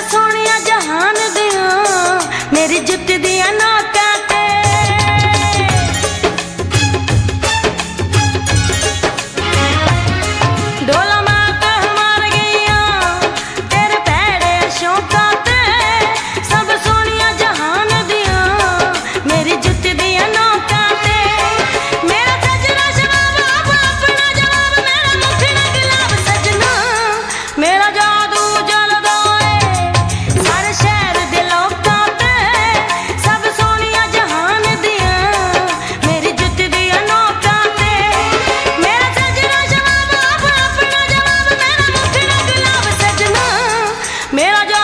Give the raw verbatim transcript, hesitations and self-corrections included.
सोनिया जहान दिया मेरी जुत्ती दिया नोकां ते डोला मार के मार गईया तेरे पैड़े शौकां ते सब सोनिया जहान दिया मेरी जुत्ती दिया नोकां ते मेरा सजना शबाब अपना जवाब मेरा मुखड़ा गुलाब सजना मेरा जादू जलदा है सारे शहर दे लोकां ते सब सोनिया जहान दिया मेरी जुत्ती दिया नोकां ते मेरा सजना शबाब अपना जवाब मेरा मुखड़ा गुलाब सजना मेरा